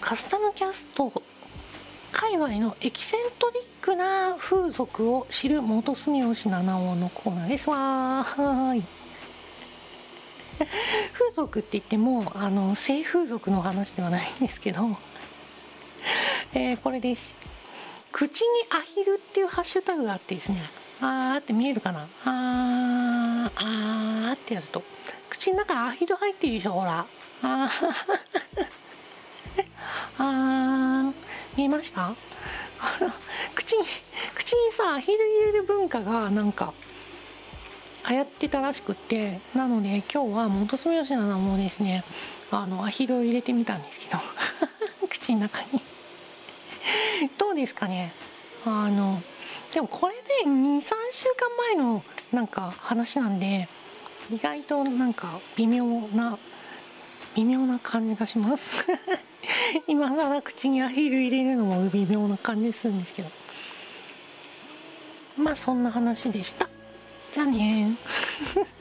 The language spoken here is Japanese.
カスタムキャスト界隈のエキセントリックな風俗を知る元住吉七尾のコーナーですわ。はい。風俗って言っても性風俗の話ではないんですけど、これです。口にアヒルっていうハッシュタグがあってですね、あーって見えるかな、あーってやると口の中アヒル入ってるでしょ、ほら、見えました口にさアヒル入れる文化がなんか流行ってたらしくって、なので今日は元住吉七尾もですねアヒルを入れてみたんですけど口の中にどうですかね。でもこれで2、3週間前のなんか話なんで、意外となんか微妙な感じがします今更口にアヒル入れるのも微妙な感じするんですけど、まあそんな話でした。じゃあね